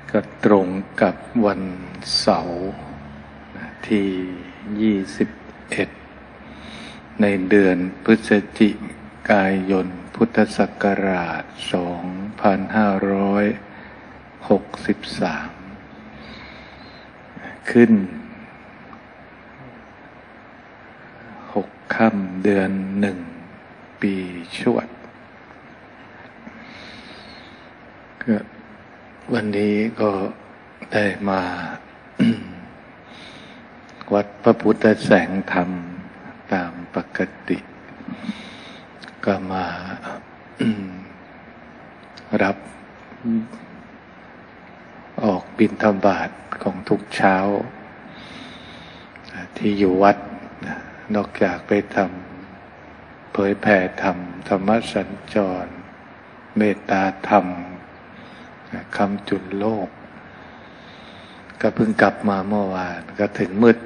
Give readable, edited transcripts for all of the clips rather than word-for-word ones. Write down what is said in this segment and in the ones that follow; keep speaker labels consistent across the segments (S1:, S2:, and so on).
S1: ก็ตรงกับวันเสาร์ที่21ในเดือนพฤศจิกายนพุทธศักราช2563ขึ้น6 ค่ำเดือน1ปีชวดก็วันนี้ก็ได้มา วัดพระพุทธแสงธรรมตามปกติก็มา รับออกบิณฑบาตของทุกเช้าที่อยู่วัดนอกจากไปทำเผยแผ่ธรรมธรรมสัญจรเมตตาธรรมคำจุลโลกก็เพิ่งกลับมาเมื่อวานก็ถึงมืด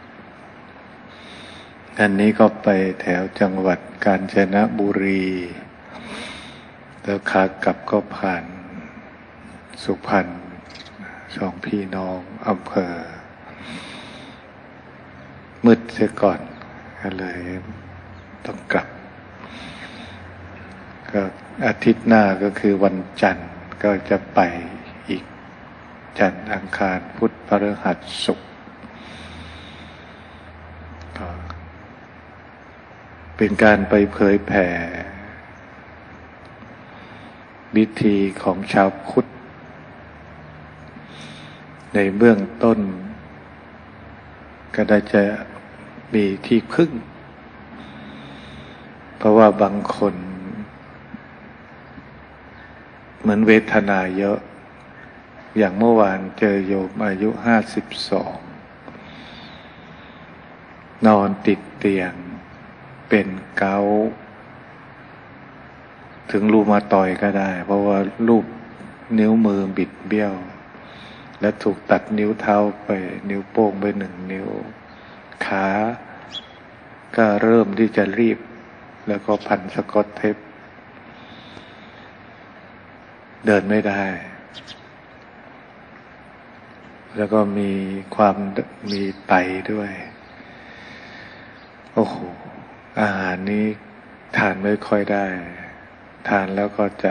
S1: อันนี้ก็ไปแถวจังหวัดกาญจนบุรีแล้วขากลับก็ผ่านสุพรรณสองพี่น้องอำเภอมืดเสียก่อนก็เลยต้องกลับก็อาทิตย์หน้าก็คือวันจันทร์ก็จะไปอีกจันทร์อังคารพุธพฤหัสศุกร์ก็เป็นการไปเผยแผ่วิธีของชาวพุทธในเบื้องต้นก็ได้จะมีที่พึ่งเพราะว่าบางคนเหมือนเวทนาเยอะอย่างเมื่อวานเจอโยมอายุ52นอนติดเตียงเป็นเกาต์ถึงรูมาตอยก็ได้เพราะว่ารูปนิ้วมือบิดเบี้ยวและถูกตัดนิ้วเท้าไปนิ้วโป้งไป1 นิ้วขาก็เริ่มที่จะรีบแล้วก็พันสกอตเทปเดินไม่ได้แล้วก็มีไตด้วยโอ้โหอาหารนี้ทานไม่ค่อยได้ทานแล้วก็จะ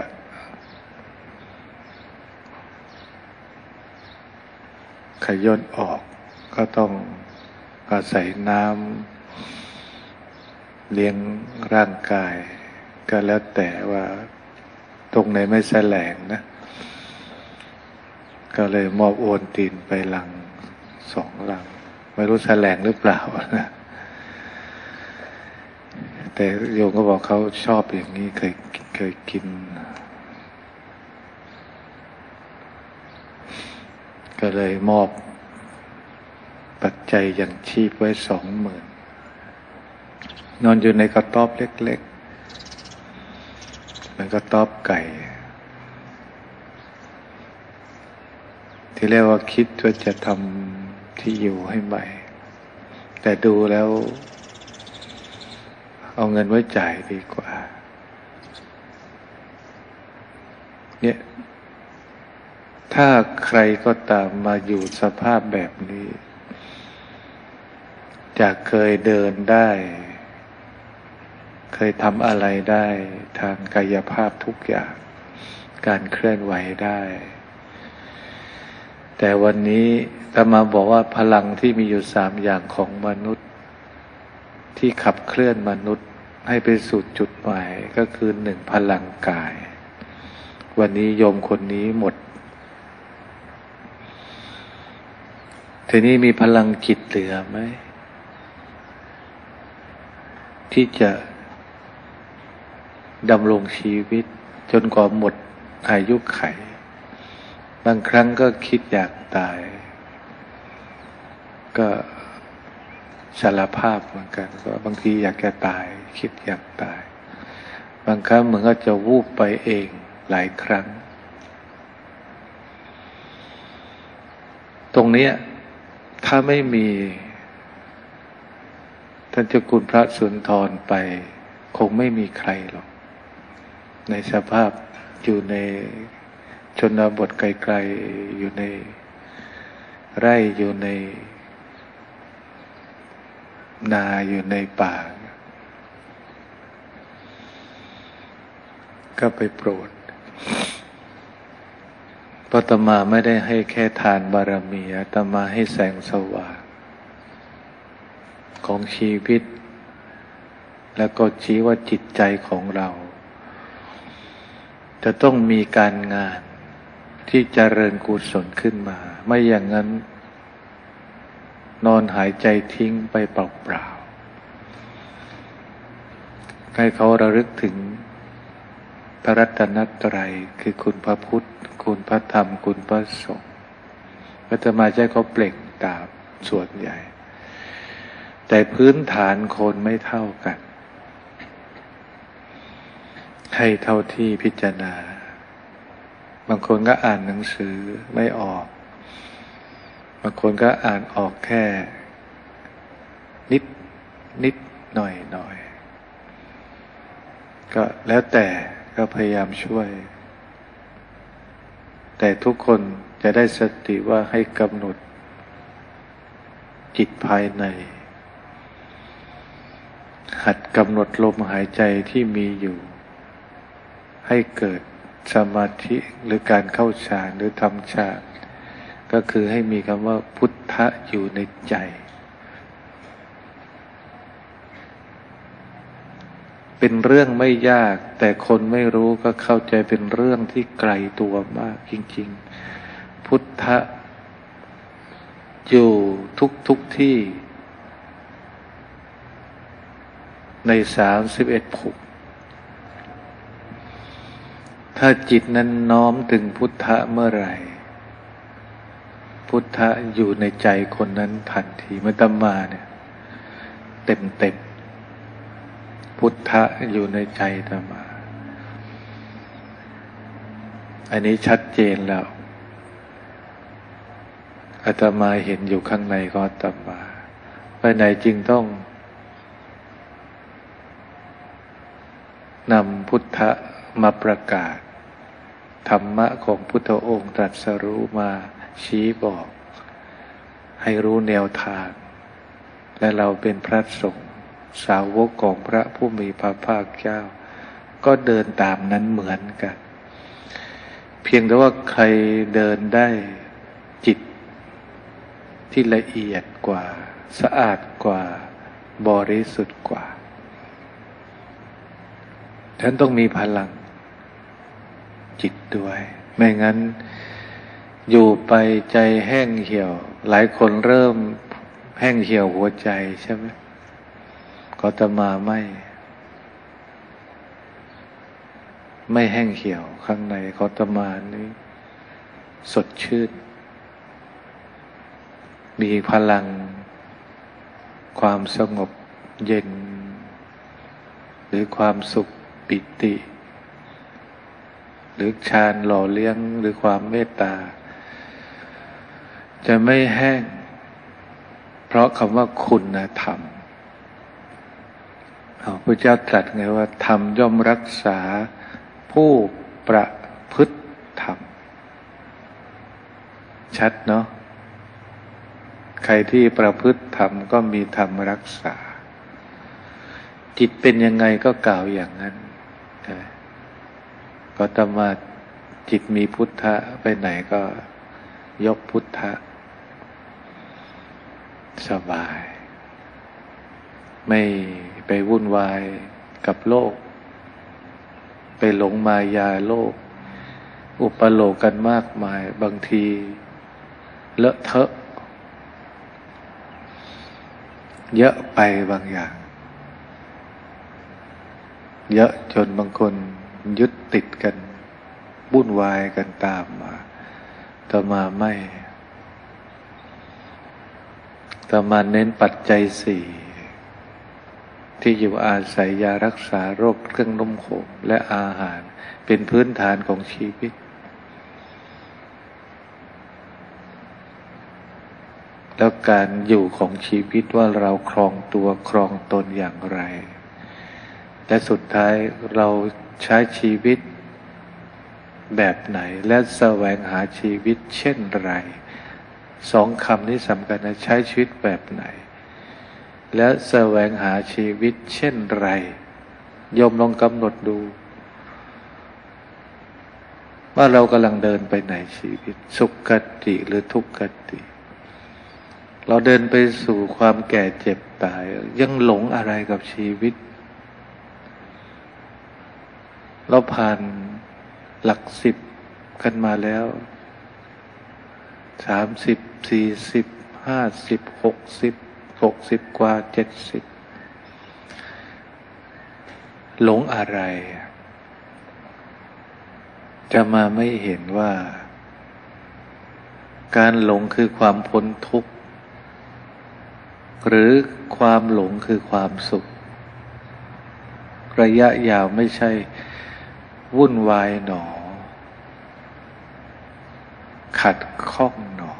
S1: ขย่นออกก็ต้องอาศัยน้ำเลี้ยงร่างกายก็แล้วแต่ว่าตรงไหนไม่แสลงนะก็เลยมอบโอนตีนไปลัง2 ลังไม่รู้แสลงหรือเปล่านะแต่โยมก็บอกเขาชอบอย่างนี้เคยกินก็เลยมอบปัจจัยยังชีพไว้20,000นอนอยู่ในกระต๊อบเล็กๆมันกระต๊อบไก่ที่เรียกว่าคิดว่าจะทำที่อยู่ให้ใหม่แต่ดูแล้วเอาเงินไว้จ่ายดีกว่าเนี่ยถ้าใครก็ตามมาอยู่สภาพแบบนี้จากเคยเดินได้เคยทำอะไรได้ทางกายภาพทุกอย่างการเคลื่อนไหวได้แต่วันนี้อาตมาบอกว่าพลังที่มีอยู่3 อย่างของมนุษย์ที่ขับเคลื่อนมนุษย์ให้ไปสู่จุดหมายก็คือ1พลังกายวันนี้โยมคนนี้หมดทีนี้มีพลังจิตเหลือไหมที่จะดำรงชีวิตจนกว่าหมดอายุไขบางครั้งก็คิดอยากตายก็สารภาพเหมือนกันว่าบางทีอยากจะตายคิดอยากตายบางครั้งมันก็จะวูบไปเองหลายครั้งตรงนี้ถ้าไม่มีท่านเจ้าคุณพระสุนทรไปคงไม่มีใครหรอกในสภาพอยู่ในชนบทไกลๆอยู่ในไร่อยู่ในนาอยู่ในป่าก็ไปโปรดเพราะอาตมาไม่ได้ให้แค่ทานบารมีอาตมาให้แสงสว่างของชีวิตแล้วก็ชี้ว่าจิตใจของเราจะต้องมีการงานที่เจริญกุศลขึ้นมาไม่อย่างนั้นนอนหายใจทิ้งไปเปล่าๆให้เขาระลึกถึงพระรัตนตรัยคือคุณพระพุทธคุณพระธรรมคุณพระสงฆ์อาตมาใช้เขาเปล่งตามส่วนใหญ่แต่พื้นฐานคนไม่เท่ากันให้เท่าที่พิจารณาบางคนก็อ่านหนังสือไม่ออกบางคนก็อ่านออกแค่นิดหน่อยก็แล้วแต่ก็พยายามช่วยแต่ทุกคนจะได้สติว่าให้กำหนดจิตภายในหัดกำหนดลมหายใจที่มีอยู่ให้เกิดสมาธิหรือการเข้าฌานหรือทำฌานก็คือให้มีคำว่าพุทธะอยู่ในใจเป็นเรื่องไม่ยากแต่คนไม่รู้ก็เข้าใจเป็นเรื่องที่ไกลตัวมากจริงๆพุทธะอยู่ทุกที่ใน31 ภพถ้าจิตนั้นน้อมถึงพุทธะเมื่อไหร่พุทธะอยู่ในใจคนนั้นทันทีเมื่อตมาเนี่ยเต็มพุทธะอยู่ในใจตมาอันนี้ชัดเจนแล้วอาตมาเห็นอยู่ข้างในก็อาตมาไปไหนจึงต้องนำพุทธะมาประกาศธรรมะของพุทธองค์ตรัสรู้มาชี้บอกให้รู้แนวทางและเราเป็นพระสงฆ์สาวกของพระผู้มีพระภาคเจ้าก็เดินตามนั้นเหมือนกันเพียงแต่ว่าใครเดินได้จิตที่ละเอียดกว่าสะอาดกว่าบริสุทธิ์กว่าฉันต้องมีพลังจิตด้วยไม่งั้นอยู่ไปใจแห้งเหี่ยวหลายคนเริ่มแห้งเหี่ยวหัวใจใช่ไหมก็อาตมาไม่แห้งเหี่ยวข้างในก็อาตมานี้สดชื่นมีพลังความสงบเย็นหรือความสุขปิติหรือฌานหล่อเลี้ยงหรือความเมตตาจะไม่แห้งเพราะคำว่าคุณธรรมพระเจ้าตรัสไงว่าธรรมย่อมรักษาผู้ประพฤติธรรมชัดเนาะใครที่ประพฤติธรรมก็มีธรรมรักษาจิตเป็นยังไงก็กล่าวอย่างนั้นก็ตมาจิตมีพุทธะไปไหนก็ยกพุทธะสบายไม่ไปวุ่นวายกับโลกไปหลงมายาโลกอุปโลกกันมากมายบางทีเลอะเทอะเยอะไปบางอย่างเยอะจนบางคนยึดติดกันวุ่นวายกันตามมาแต่มาไม่แต่มาเน้นปัจจัยสี่ที่อยู่อาศัยยารักษาโรคเครื่องนุ่มห่มและอาหารเป็นพื้นฐานของชีวิตแล้วการอยู่ของชีวิตว่าเราครองตัวครองตนอย่างไรและสุดท้ายเราใช้ชีวิตแบบไหนและแสวงหาชีวิตเช่นไรสองคำนี้สำคัญนะใช้ชีวิตแบบไหนและแสวงหาชีวิตเช่นไรโยมลองกำหนดดูว่าเรากำลังเดินไปไหนชีวิตสุขติหรือทุกขติเราเดินไปสู่ความแก่เจ็บตายยังหลงอะไรกับชีวิตเราผ่านหลักสิบกันมาแล้ว30 40 50 60 กว่า70หลงอะไรจะมาไม่เห็นว่าการหลงคือความพ้นทุกข์หรือความหลงคือความสุขระยะยาวไม่ใช่วุ่นวายหนอขัดข้องหนอ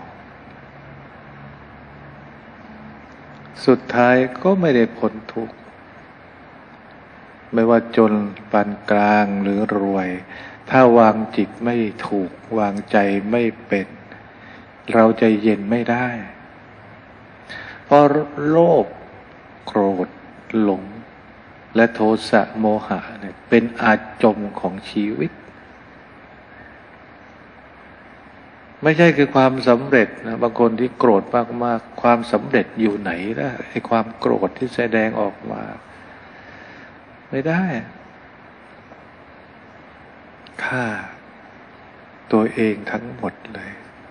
S1: สุดท้ายก็ไม่ได้พ้นทุกข์ไม่ว่าจนปานกลางหรือรวยถ้าวางจิตไม่ถูกวางใจไม่เป็นเราใจเย็นไม่ได้เพราะโลภโกรธหลงและโทสะโมหะเนี่ยเป็นอาจมของชีวิตไม่ใช่คือความสำเร็จนะบางคนที่โกรธมากๆความสำเร็จอยู่ไหนล่ะไอ้ความโกรธที่แสดงออกมาไม่ได้ฆ่าตัวเองทั้งหมดเลย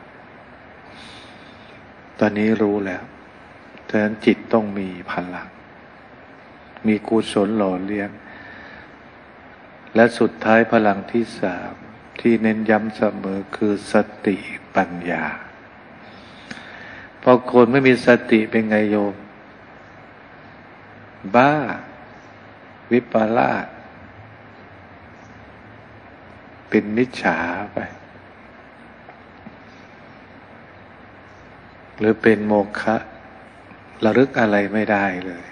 S1: ตอนนี้รู้แล้วฉะนั้นจิตต้องมีพลังมีกุศลหล่อเลี้ยงและสุดท้ายพลังที่สามที่เน้นย้ำเสมอคือสติปัญญาพอคนไม่มีสติเป็นไงโยมบ้าวิปลาสเป็นมิจฉาไปหรือเป็นโมฆะระลึกอะไรไม่ได้เลย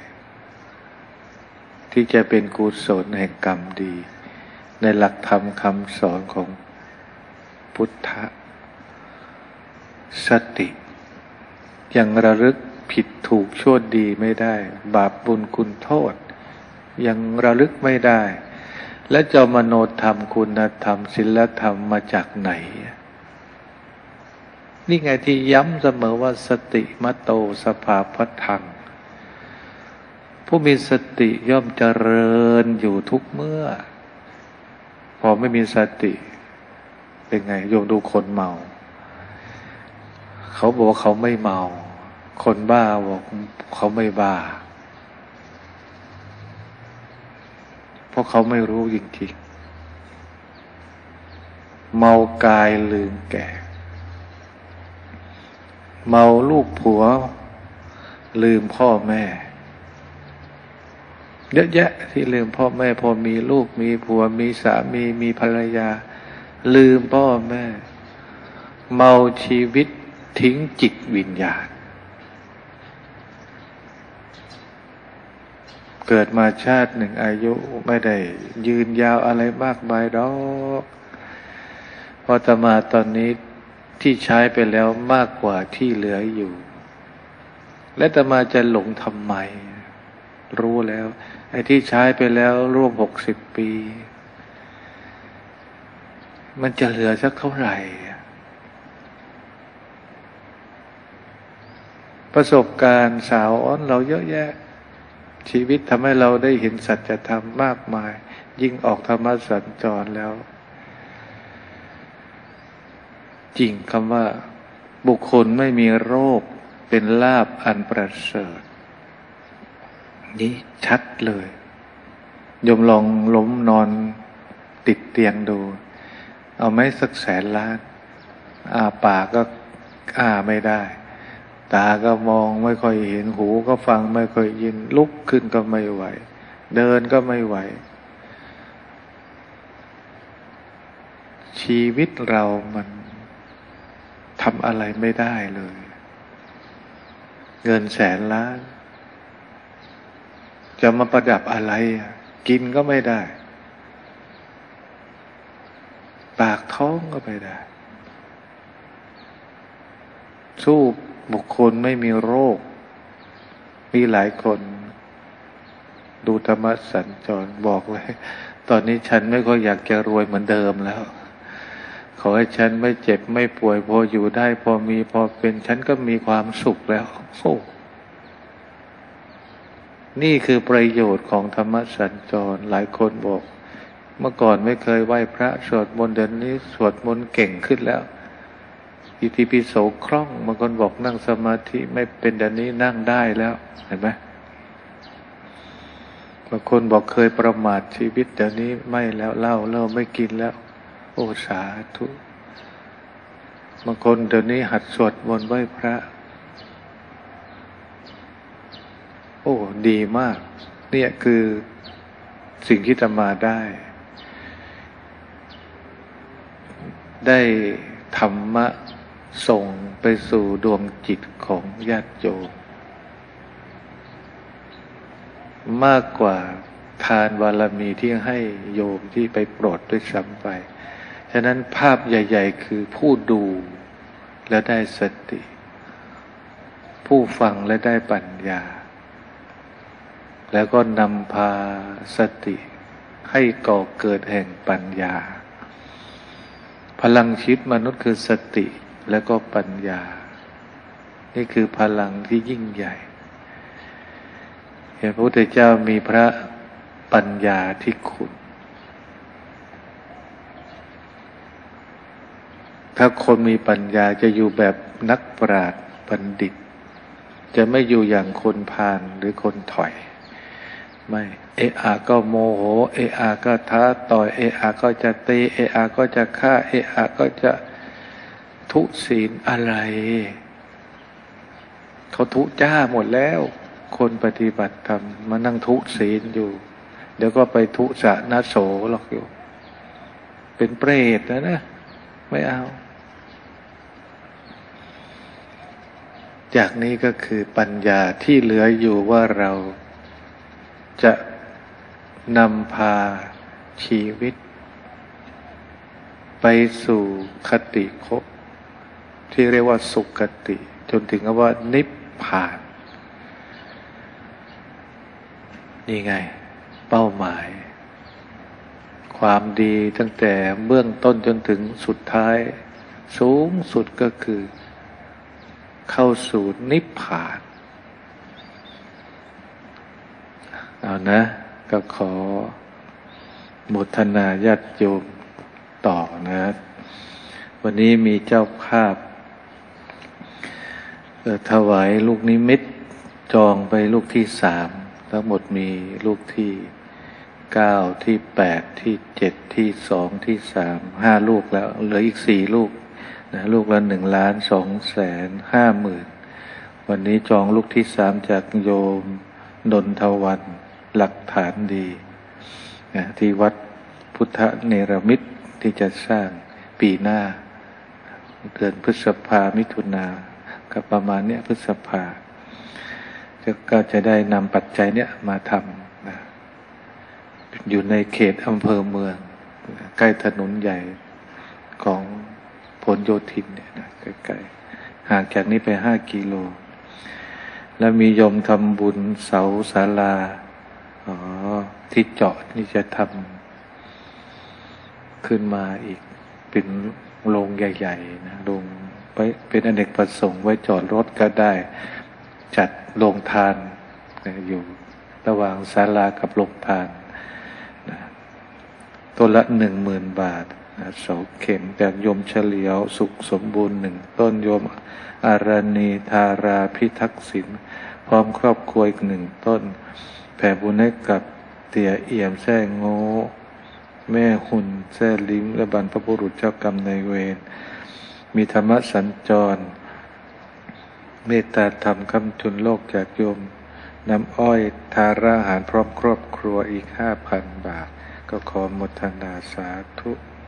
S1: ที่จะเป็นกุศลแห่งกรรมดีในหลักธรรมคำสอนของพุทธะสติยังระลึกผิดถูกชั่วดีไม่ได้บาปบุญคุณโทษยังระลึกไม่ได้และจะมโนธรรมคุณธรรมศีลธรรมมาจากไหนนี่ไงที่ย้ำเสมอว่าสติมโตสภาพทังผู้มีสติย่อมเจริญอยู่ทุกเมื่อพอไม่มีสติเป็นไงโยมดูคนเมาเขาบอกว่าเขาไม่เมาคนบ้าบอกเขาไม่บ้าเพราะเขาไม่รู้จริงๆเมากายลืมแก่เมาลูกผัวลืมพ่อแม่เยอะแยะที่ลืมพ่อแม่พอมีลูกมีผัวมีสามีมีภรรยาลืมพ่อแม่เมาชีวิตทิ้งจิตวิญญาณเกิดมาชาติหนึ่งอายุไม่ได้ยืนยาวอะไรมากมายหรอกพอจะมาตอนนี้ที่ใช้ไปแล้วมากกว่าที่เหลืออยู่และจะมาจะหลงทำไมรู้แล้วไอ้ที่ใช้ไปแล้วร่วม60 ปีมันจะเหลือสักเท่าไหร่ประสบการณ์สาวอ้อนเราเยอะแยะชีวิตทำให้เราได้เห็นสัจธรรมมากมายยิ่งออกธรรมสัญจรแล้วจริงคำว่าบุคคลไม่มีโรคเป็นลาภอันประเสริฐนี่ชัดเลยโยมลองล้มนอนติดเตียงดูเอาไหมสัก100,000,000 ล้านปากก็ไม่ได้ตาก็มองไม่ค่อยเห็นหูก็ฟังไม่ค่อยยินลุกขึ้นก็ไม่ไหวเดินก็ไม่ไหวชีวิตเรามันทำอะไรไม่ได้เลยเงิน100,000,000 ล้านจะมาประดับอะไรกินก็ไม่ได้ปากท้องก็ไม่ได้สู้บุคคลไม่มีโรคมีหลายคนดูธรรมสัญจรบอกเลยตอนนี้ฉันไม่ค่อยอยากจะรวยเหมือนเดิมแล้วขอให้ฉันไม่เจ็บไม่ป่วยพออยู่ได้พอมีพอเป็นฉันก็มีความสุขแล้วโอ้นี่คือประโยชน์ของธรรมสัญจรหลายคนบอกเมื่อก่อนไม่เคยไหว้พระสวดมนต์เดี๋ยวนี้สวดมนต์เก่งขึ้นแล้วอิติปิโสคล่องบางคนบอกนั่งสมาธิไม่เป็นเดี๋ยวนี้นั่งได้แล้วเห็นไหมบางคนบอกเคยประมาทชีวิตเดี๋ยวนี้ไม่แล้วเหล้าไม่กินแล้วโอ้สาธุบางคนเดี๋ยวนี้หัดสวดมนต์ไหว้พระโอ้ดีมากเนี่ยคือสิ่งที่จะมาได้ธรรมะส่งไปสู่ดวงจิตของญาติโยมมากกว่าทานบารมีที่ให้โยมที่ไปโปรดด้วยซ้ำไปฉะนั้นภาพใหญ่ๆคือผู้ดูและได้สติผู้ฟังและได้ปัญญาแล้วก็นำพาสติให้ก่อเกิดแห่งปัญญาพลังชีวิตมนุษย์คือสติและก็ปัญญานี่คือพลังที่ยิ่งใหญ่พระพุทธเจ้ามีพระปัญญาที่คุณถ้าคนมีปัญญาจะอยู่แบบนักปราชญ์บัณฑิตจะไม่อยู่อย่างคนพาลหรือคนถอยไม่เอะอะก็โมโหเอะอะก็ท้าต่อยเอะอะก็จะตีเอะอะก็จะฆ่าเอะอะก็จะทุศีลอะไรเขาทุจ้าหมดแล้วคนปฏิบัติธรรมมานั่งทุศีลอยู่เดี๋ยวก็ไปทุสะนะโสหรอกอยู่เป็นเปรตนะไม่เอาจากนี้ก็คือปัญญาที่เหลืออยู่ว่าเราจะนำพาชีวิตไปสู่คติภพที่เรียกว่าสุคติจนถึงว่านิพพานนี่ไงเป้าหมายความดีตั้งแต่เบื้องต้นจนถึงสุดท้ายสูงสุดก็คือเข้าสู่นิพพานเอานะก็ขอโมทนาญาติโยมต่อนะวันนี้มีเจ้าภาพถวายลูกนิมิตจองไปลูกที่3ทั้งหมดมีลูกที่9ที่8ที่7ที่2ที่3 5ลูกแล้วเหลืออีก4ลูกนะลูกละ1,250,000วันนี้จองลูกที่3จากโยมนนทวันหลักฐานดีนะที่วัดพุทธเนรมิตรที่จะสร้างปีหน้าเดือนพฤษภามิถุนาก็ประมาณเนี้ยพฤษภาก็จะได้นำปัจจัยเนี้ยมาทำนะอยู่ในเขตอำเภอเมืองใกล้ถนนใหญ่ของผลโยธินเนี่ยนะใกล้ๆห่างจากนี้ไป5 กิโลแล้วมีโยมทำบุญเสาศาลาที่เจาะนี่จะทำขึ้นมาอีกเป็นโรงใหญ่ๆนะโรงไว้เป็นอเนกประสงค์ไว้จอดรถก็ได้จัดโรงทานอยู่ระหว่างศาลากับโรงทานนะต้นละ 10,000 บาทนะเสาเข็มจากโยมเฉลียวสุขสมบูรณ์1ต้นโยมอารณีธาราพิทักษ์ศิลป์พร้อมครอบครัวอีก1ต้นแผ่บุญให้กับเตี่ยเอี่ยมแซ่โง่แม่หุ่นแซ่ลิ้มและบรรพบุรุษเจ้ากรรมนายเวรมีธรรมสัญจรเมตตาธรรมคำจุนโลกจากโยมน้ำอ้อยทาราหารพร้อมครอบครัวอีก 5,000 บาทก็ขอโมทนาสาธุ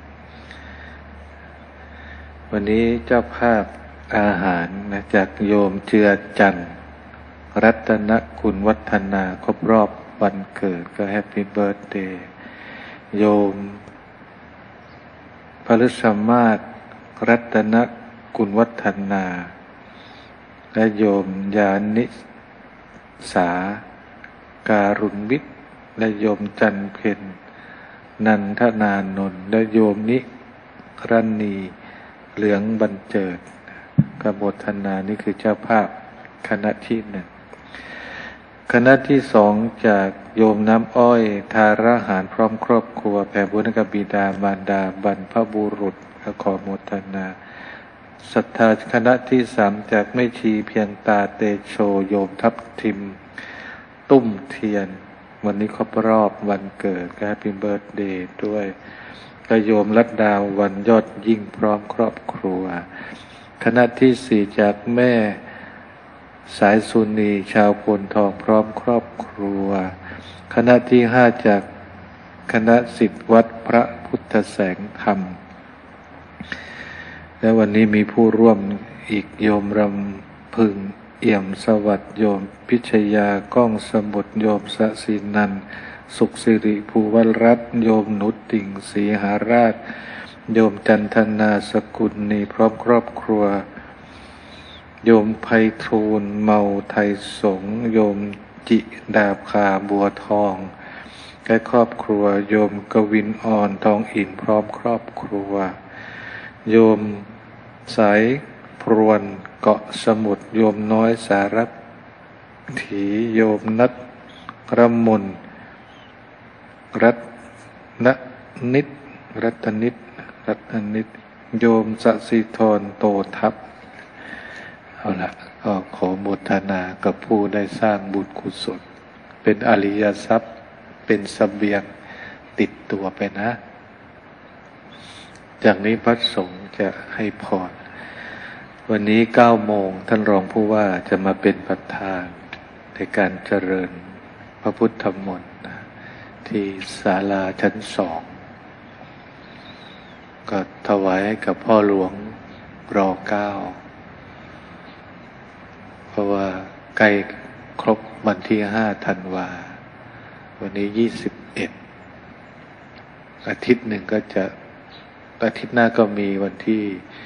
S1: วันนี้เจ้าภาพอาหารนะจากโยมเจือจันทร์รัตนคุณวัฒนาครบรอบวันเกิดก็แฮปปี้เบิร์ธเดย์โยมพฤชมาศรัตนกุลวัฒนาและโยมญาณิสาการุณวิทย์และโยมจันเพ็ญนันทนานนท์และโยมนิรณีเหลืองบรรเจิดกโมทนานี่คือเจ้าภาพคณะที่หนึ่งคณะที่สองจากโยมน้ำอ้อยทาระหารพร้อมครอบครัวแผ่บุญกับบิดามารดาบรรพบุรุษขอโมทนาศรัทธาคณะที่สามจากแม่ชีเพียงตาเตโชโยมทับทิมตุ้มเทียนวันนี้ครบรอบวันเกิดแฮปปี้เบิร์ธเดย์ด้วยก็โยมรัตดาวันยอดยิ่งพร้อมครอบครัวคณะที่สี่จากแม่สายสุนีชาวโพนทองพร้อมครอบครัวคณะที่ห้าจากคณะศิษย์วัดพระพุทธแสงธรรมและวันนี้มีผู้ร่วมอีกโยมรำพึงเอี่ยมสวัสดิ์โยมพิชยาก้องสมุทรโยมสศินันท์สุขสิริภูวรัตน์โยมหนุติ่งศรีหาราชโยมจันทนาสกุลนีพร้อมครอบครัวโยมไพฑูรย์เมาไทยสงฆ์โยมจิดาบขาบัวทองและครอบครัวโยมกวินอ่อนทองอินพร้อมครอบครัวโยมสายพรวนเกาะสมุทรโยมน้อยสารัตถีโยมนัทรมนรัตนนิตรัตนิตโยมสศิธรโตทัพเอาละก็ขอโมทนากับผู้ได้สร้างบุญกุศลเป็นอริยทรัพย์เป็นเสบียงติดตัวไปนะจากนี้พระสงฆ์จะให้พรวันนี้9 โมงท่านรองผู้ว่าจะมาเป็นประธานในการเจริญพระพุทธมนต์ที่ศาลาชั้น2ก็ถวายให้กับพ่อหลวงร9เพราะว่าใกล้ครบวันที่5 ธันวาวันนี้21อาทิตย์หนึ่งก็จะอาทิตย์หน้าก็มีวันที่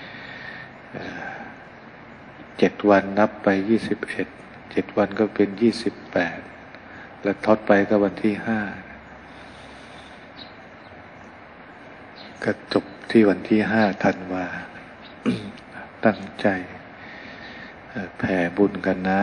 S1: 7 วันนับไป21 7 วันก็เป็น28แล้วทอดไปก็วันที่5ก็จบที่วันที่5 ธันวา ตั้งใจแผ่บุญกันนะ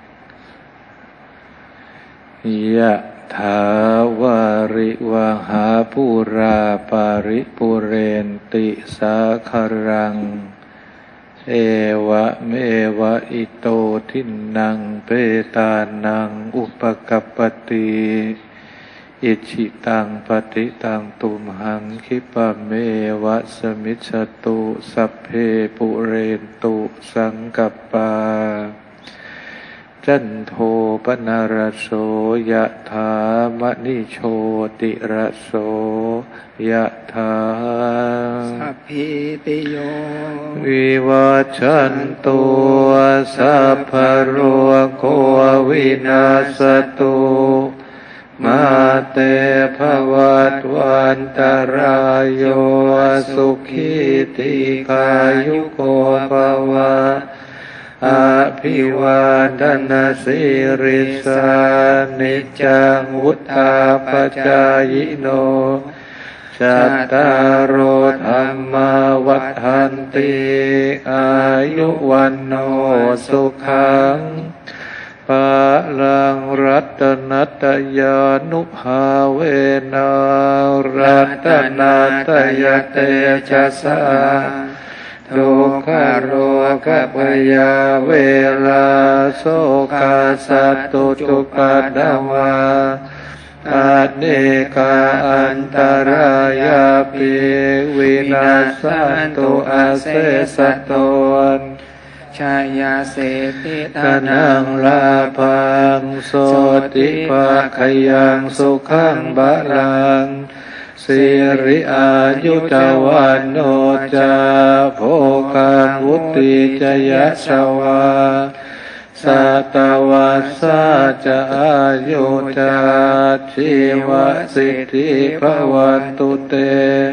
S1: ยะถาวาริวหาปุราปาริปุเรนติสาคารังเอวะเมวะอิโตทินังเปตานังอุปกัปปติอิชิตังปฏิตังตุมหังคิปะเมวะสมิจฉตุสัพเพปุเรนตุสังกัปปาจันโทปนารโสยะถามณิโชติระโสยะถา
S2: สัพพิติโย
S1: วิวัชชันตุสัพพะโรโควินาศตุมาเตภวัตวันตรายโยสุขีติกายุโกภวะอาภิวาทนาสิริสานิจังวุธาปจายโนจัตตารโอธรรมาวัฏันติอายุวันโนสุขังปะลังรัตนัตยานุภาเวนะรัตนัตยเตชะสาทุกขโรคพยาเวลาโสกาสัตตุจุปัฏฐวาอาเนกาอันตรายาปิวินาสันตุอาเสสะโตน
S2: ชายาเสติ
S1: ตานังลาภังโสติภาคยังสุขังบาลังสิริอายุตวันโนจาโภคังวุติจยะสวาสัตวัสสะจะอายุจาชีวสิทธิภวันตุเต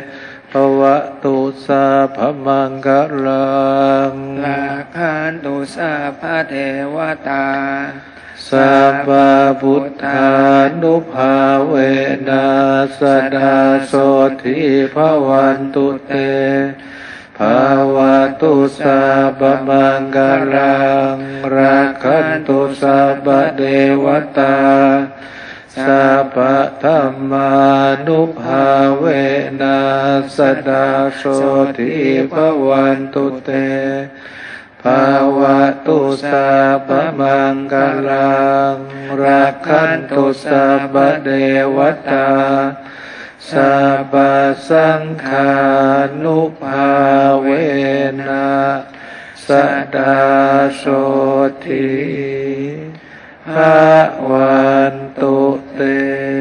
S1: ภวตุสาพมังคะลัง
S2: ลาคันตุสาพะเทวตา
S1: สัพพะพุทธานุภาเวนัสดาโสทิภวันตุเตภวตุสัพพมังคลังรักขันตุสัพพะเทวตาสัพพะธัมมานุภาเวนัสดาโสทิภวันตุเตภวตุสัพพมังคลังรักขันตุสัพพะเทวตาสัพพสังฆานุภาเวนะสดาโสทิภวันตุเต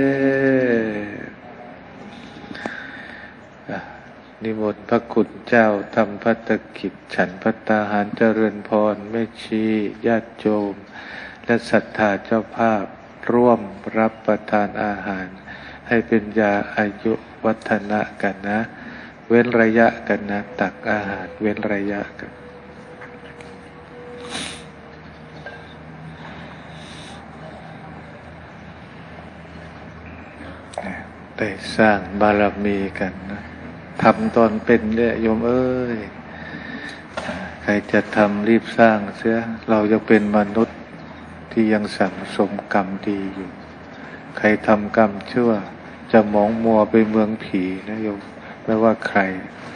S1: นิมนต์พระคุณเจ้าทำภัตตกิจฉันภัตตาหารเจริญพรแม่ชีญาติโยมและศรัทธาเจ้าภาพร่วมรับประทานอาหารให้เป็นยาอายุวัฒนะกันนะเว้นระยะกันนะตักอาหารเว้นระยะกันได้สร้างบารมีกันนะทำตอนเป็นเนี่ยโยมเอ้ยใครจะทำรีบสร้างเสียเราจะเป็นมนุษย์ที่ยังสั่งสมกรรมดีอยู่ใครทำกรรมชั่วจะหมองมัวไปเมืองผีนะโยมไม่ว่าใคร